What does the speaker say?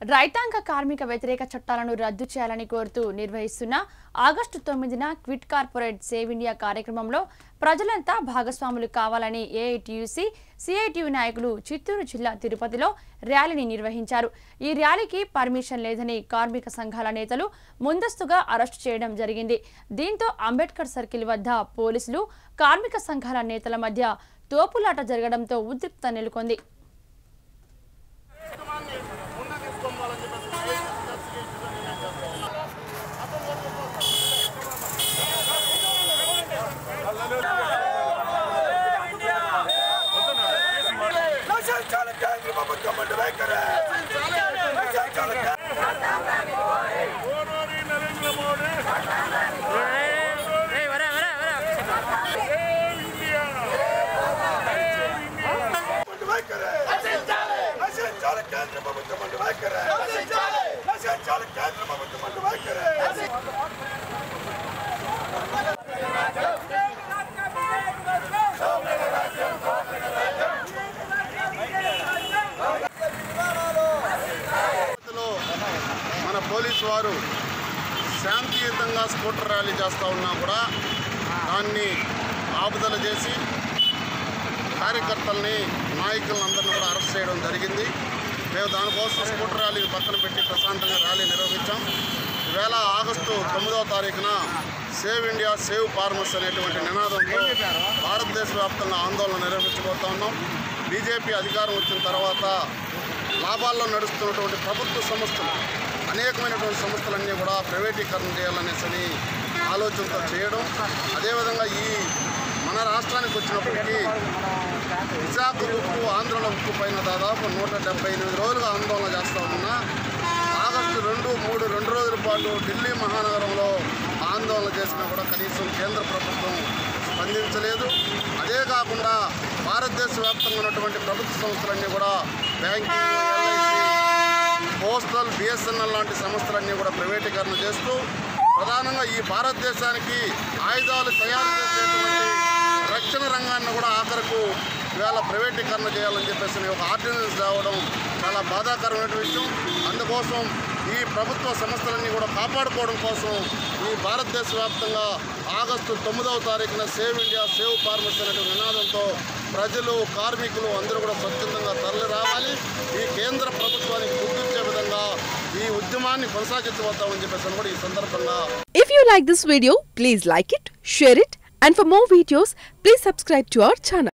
రైతాంగ కార్మిక వ్యతిరేక చట్టాలను రద్దు చేయాలని కోరుతూ నిర్వహిస్తున్న ఆగస్టు 9న క్విట్ కార్పొరేట్ సేవ్ ఇండియా కార్యక్రమంలో ప్రజలంతా భాగస్వాములు కావాలని ఏఐటీయూసీ సిఐటియు నాయకులు చిత్తూరు జిల్లా తిరుపతిలో ర్యాలీని నిర్వహించారు। ఈ ర్యాలీకి పర్మిషన్ లేదని కార్మిక సంఘాల నేతలు ముందస్తుగా అరెస్టు చేయడం జరిగింది। దీంతో అంబేద్కర్ సర్కిల్ వద్ద పోలీసులు కార్మిక సంఘాల నేతల మధ్య తోపులాట జరగడంతో ఉద్రిక్తత నెలకొంది। మన పోలీసు వారు శాంతియుతంగా స్కూటర్ ర్యాలీ చేస్తూ ఉన్నా కూడా దాన్ని ఆపుదల చేసి కార్యకర్తల్ని నాయకులందరినీ కూడా అరెస్ట్ చేయడం జరిగింది। మేము దానికోసం స్కూటర్ ర్యాలీని పక్కన పెట్టి ప్రశాంతంగా ర్యాలీ నిర్వహించాం। ఈవేళ ఆగస్టు 9వ తారీఖున సేవ్ ఇండియా సేవ్ ఫార్మర్స్ అనేటువంటి నినాదంతో భారతదేశ వ్యాప్తంగా ఆందోళన నిర్వహించబోతా ఉన్నాం। బీజేపీ అధికారం వచ్చిన తర్వాత లాభాల్లో నడుస్తున్నటువంటి ప్రభుత్వ సంస్థలు అనేకమైనటువంటి సంస్థలన్నీ కూడా ప్రైవేటీకరణ చేయాలనేసి ఆలోచనతో చేయడం, అదేవిధంగా ఈ మన రాష్ట్రానికి వచ్చినప్పటికీ విశాఖ ఉక్కు ఆంధ్రలో ఉక్కు పైన దాదాపు 178 రోజులుగా ఆందోళన చేస్తూ ఉన్నా ఆగస్టు 2, 3 2 రోజుల పాటు ఢిల్లీ మహానగరంలో ఆందోళన చేసినా కూడా కనీసం కేంద్ర ప్రభుత్వం స్పందించలేదు। అదే కాకుండా భారతదేశ వ్యాప్తంగా ఉన్నటువంటి ప్రభుత్వ సంస్థలన్నీ కూడా బ్యాంకింగ్, ఎల్ఐసి, పోస్టల్, బిఎస్ఎన్ఎల్ లాంటి సంస్థలన్నీ కూడా ప్రైవేటీకరణ చేస్తూ ప్రధానంగా ఈ భారతదేశానికి ఆయుధాలు తయారు చేసేటువంటి రక్షణ రంగాన్ని కూడా ఆఖరకు ఇవాళ ప్రైవేటీకరణ చేయాలని చెప్పేసి ఒక ఆర్డినెన్స్ రావడం చాలా బాధాకరమైన విషయం। అందుకోసం ఈ ప్రభుత్వ సంస్థలన్నీ కూడా కాపాడుకోవడం కోసం ఈ భారతదేశ వ్యాప్తంగా ఆగస్టు 9వ తారీఖున సేవ్ ఇండియా సేవ్ ఫార్మర్స్ అనే నినాదంతో ప్రజలు, కార్మికులు అందరూ కూడా స్వచ్ఛందంగా తరలి రావాలి। ఈ కేంద్ర ప్రభుత్వానికి గుర్తించే విధంగా ఈ ఉద్యమాన్ని కొనసాగించబోతామని చెప్పేసి కూడా ఈ సందర్భంగా If you like this video, please like it, share it, and for more videos, please subscribe to our channel.